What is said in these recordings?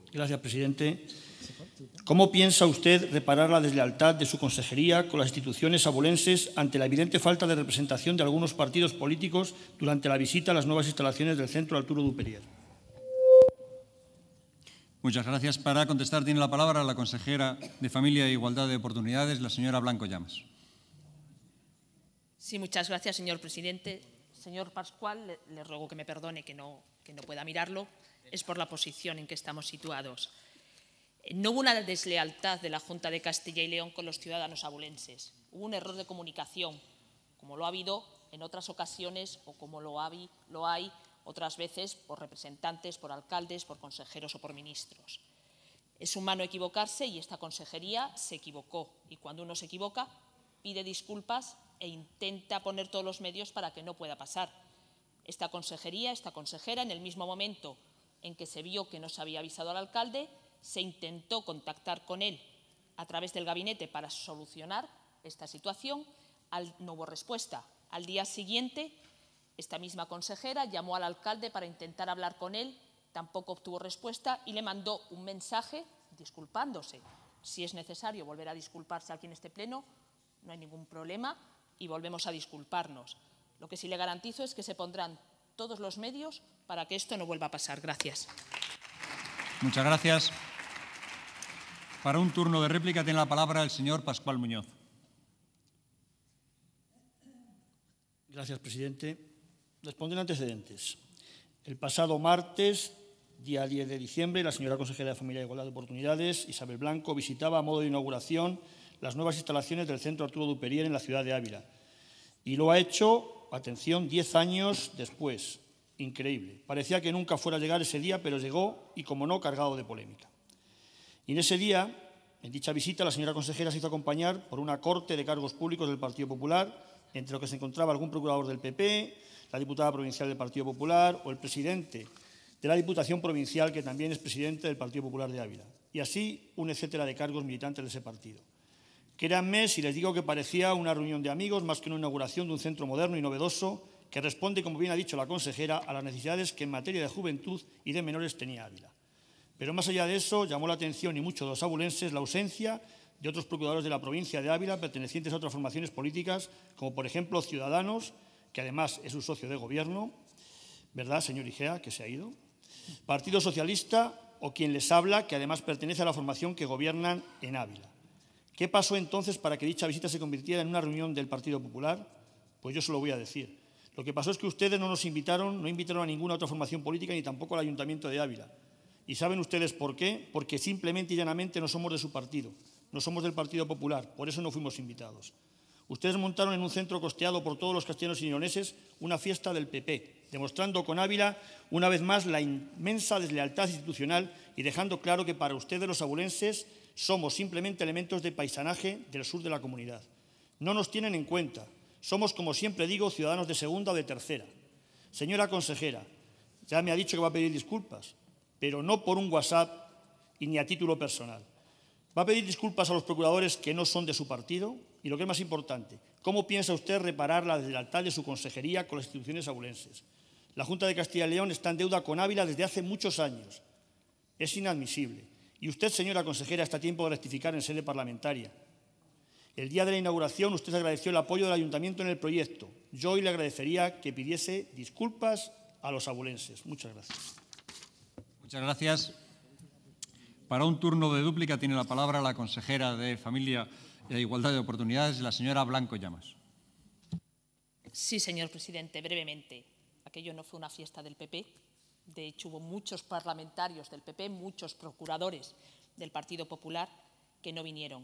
Gracias, presidente. ¿Cómo piensa usted reparar la deslealtad de su consejería con las instituciones abulenses ante la evidente falta de representación de algunos partidos políticos durante la visita a las nuevas instalaciones del Centro Arturo Duperier? Muchas gracias. Para contestar tiene la palabra la consejera de Familia e Igualdad de Oportunidades, la señora Blanco Llamas. Sí, muchas gracias, señor presidente. Señor Pascual, le ruego que me perdone que no pueda mirarlo. Es por la posición en que estamos situados. No hubo una deslealtad de la Junta de Castilla y León con los ciudadanos abulenses. Hubo un error de comunicación, como lo ha habido en otras ocasiones o como lo hay otras veces por representantes, por alcaldes, por consejeros o por ministros. Es humano equivocarse y esta consejería se equivocó. Y cuando uno se equivoca, pide disculpas e intenta poner todos los medios para que no pueda pasar. Esta consejería, esta consejera, en el mismo momento en que se vio que no se había avisado al alcalde, se intentó contactar con él a través del gabinete para solucionar esta situación. No hubo respuesta. Al día siguiente, esta misma consejera llamó al alcalde para intentar hablar con él, tampoco obtuvo respuesta y le mandó un mensaje disculpándose. Si es necesario volver a disculparse aquí en este pleno, no hay ningún problema y volvemos a disculparnos. Lo que sí le garantizo es que se pondrán todos los medios para que esto no vuelva a pasar. Gracias. Muchas gracias. Para un turno de réplica tiene la palabra el señor Pascual Muñoz. Gracias, presidente. Responden antecedentes. El pasado martes, día 10 de diciembre, la señora consejera de Familia e Igualdad de Oportunidades, Isabel Blanco, visitaba a modo de inauguración las nuevas instalaciones del Centro Arturo Duperier en la ciudad de Ávila. Y lo ha hecho, atención, 10 años después. Increíble. Parecía que nunca fuera a llegar ese día, pero llegó y, como no, cargado de polémica. Y en ese día, en dicha visita, la señora consejera se hizo acompañar por una corte de cargos públicos del Partido Popular, entre los que se encontraba algún procurador del PP, la diputada provincial del Partido Popular o el presidente de la Diputación Provincial, que también es presidente del Partido Popular de Ávila. Y así un etcétera de cargos militantes de ese partido. Créanme si les digo que parecía una reunión de amigos más que una inauguración de un centro moderno y novedoso que responde, como bien ha dicho la consejera, a las necesidades que en materia de juventud y de menores tenía Ávila. Pero más allá de eso, llamó la atención y mucho de los abulenses la ausencia de otros procuradores de la provincia de Ávila pertenecientes a otras formaciones políticas, como por ejemplo Ciudadanos, que además es un socio de gobierno, ¿verdad, señor Igea, que se ha ido? Partido Socialista o quien les habla, que además pertenece a la formación que gobiernan en Ávila. ¿Qué pasó entonces para que dicha visita se convirtiera en una reunión del Partido Popular? Pues yo se lo voy a decir. Lo que pasó es que ustedes no nos invitaron, no invitaron a ninguna otra formación política ni tampoco al Ayuntamiento de Ávila. ¿Y saben ustedes por qué? Porque simplemente y llanamente no somos de su partido, no somos del Partido Popular, por eso no fuimos invitados. Ustedes montaron en un centro costeado por todos los castellanos y leoneses una fiesta del PP, demostrando con Ávila una vez más la inmensa deslealtad institucional y dejando claro que para ustedes los abulenses somos simplemente elementos de paisanaje del sur de la comunidad. No nos tienen en cuenta. Somos, como siempre digo, ciudadanos de segunda o de tercera. Señora consejera, ya me ha dicho que va a pedir disculpas, pero no por un WhatsApp y ni a título personal. ¿Va a pedir disculpas a los procuradores que no son de su partido? Y lo que es más importante, ¿cómo piensa usted reparar la deslealtad de su consejería con las instituciones abulenses? La Junta de Castilla y León está en deuda con Ávila desde hace muchos años. Es inadmisible. Y usted, señora consejera, está a tiempo de rectificar en sede parlamentaria. El día de la inauguración usted agradeció el apoyo del Ayuntamiento en el proyecto. Yo hoy le agradecería que pidiese disculpas a los abulenses. Muchas gracias. Muchas gracias. Para un turno de dúplica tiene la palabra la consejera de Familia e Igualdad de Oportunidades, la señora Blanco Llamas. Sí, señor presidente, brevemente. Aquello no fue una fiesta del PP. De hecho, hubo muchos parlamentarios del PP, muchos procuradores del Partido Popular que no vinieron.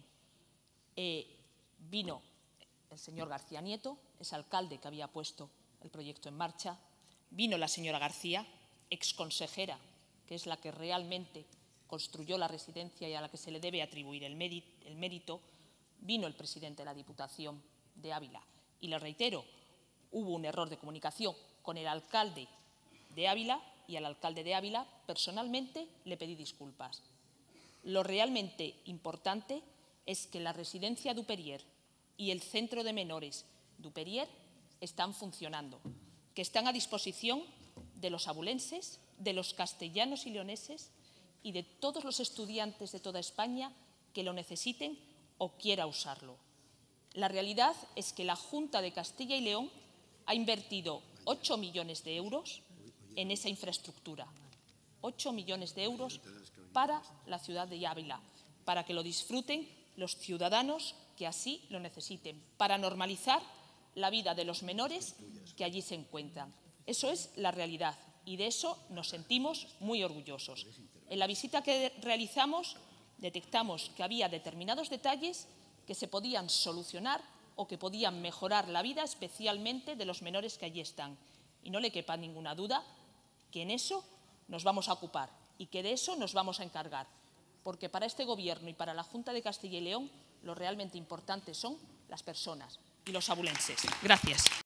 Vino el señor García Nieto, ese alcalde que había puesto el proyecto en marcha. Vino la señora García, exconsejera, que es la que realmente construyó la residencia y a la que se le debe atribuir el mérito. Vino el presidente de la Diputación de Ávila. Y le reitero, hubo un error de comunicación con el alcalde de Ávila y al alcalde de Ávila personalmente le pedí disculpas. Lo realmente importante es que la residencia Duperier y el centro de menores Duperier están funcionando, que están a disposición de los abulenses, de los castellanos y leoneses y de todos los estudiantes de toda España que lo necesiten o quiera usarlo. La realidad es que la Junta de Castilla y León ha invertido 8 millones de euros en esa infraestructura. 8 millones de euros para la ciudad de Ávila, para que lo disfruten los ciudadanos que así lo necesiten, para normalizar la vida de los menores que allí se encuentran. Eso es la realidad y de eso nos sentimos muy orgullosos. En la visita que realizamos detectamos que había determinados detalles que se podían solucionar o que podían mejorar la vida especialmente de los menores que allí están. Y no le quepa ninguna duda que en eso nos vamos a ocupar y que de eso nos vamos a encargar, porque para este Gobierno y para la Junta de Castilla y León lo realmente importante son las personas y los abulenses. Gracias.